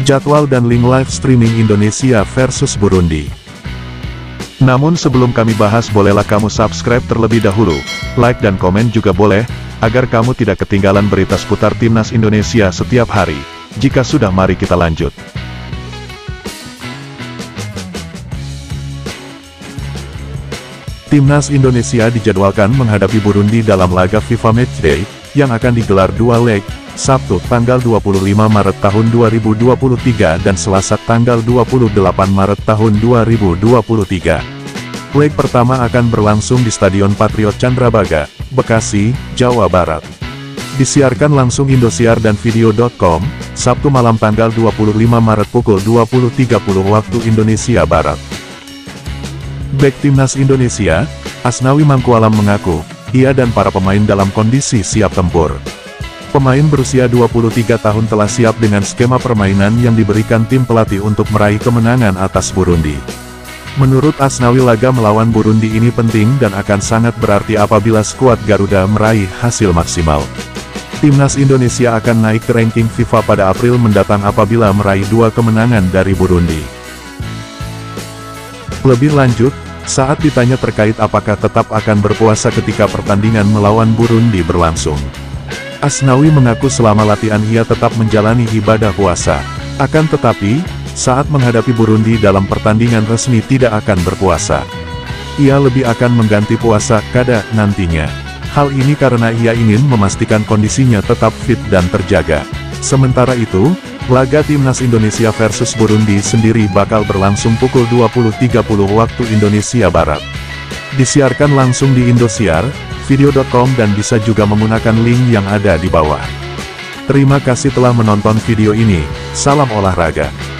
jadwal dan link live streaming Indonesia versus Burundi. Namun sebelum kami bahas, bolehlah kamu subscribe terlebih dahulu, like dan komen juga boleh, agar kamu tidak ketinggalan berita seputar Timnas Indonesia setiap hari. Jika sudah, mari kita lanjut. Timnas Indonesia dijadwalkan menghadapi Burundi dalam laga FIFA Matchday, yang akan digelar 2 leg, Sabtu tanggal 25 Maret tahun 2023 dan Selasa tanggal 28 Maret tahun 2023. Leg pertama akan berlangsung di Stadion Patriot Candrabaga, Bekasi, Jawa Barat. Disiarkan langsung Indosiar dan Video.com, Sabtu malam tanggal 25 Maret pukul 20.30 waktu Indonesia Barat. Bek Timnas Indonesia, Asnawi Mangkualam mengaku, ia dan para pemain dalam kondisi siap tempur. Pemain berusia 23 tahun telah siap dengan skema permainan yang diberikan tim pelatih untuk meraih kemenangan atas Burundi. Menurut Asnawi, laga melawan Burundi ini penting dan akan sangat berarti apabila skuad Garuda meraih hasil maksimal. Timnas Indonesia akan naik ke ranking FIFA pada April mendatang apabila meraih 2 kemenangan dari Burundi. Lebih lanjut, saat ditanya terkait apakah tetap akan berpuasa ketika pertandingan melawan Burundi berlangsung, Asnawi mengaku selama latihan ia tetap menjalani ibadah puasa. Akan tetapi, saat menghadapi Burundi dalam pertandingan resmi tidak akan berpuasa. Ia lebih akan mengganti puasa kada nantinya. Hal ini karena ia ingin memastikan kondisinya tetap fit dan terjaga. Sementara itu, laga Timnas Indonesia versus Burundi sendiri bakal berlangsung pukul 20.30 waktu Indonesia Barat. Disiarkan langsung di Indosiar, Video.com dan bisa juga menggunakan link yang ada di bawah. Terima kasih telah menonton video ini, salam olahraga.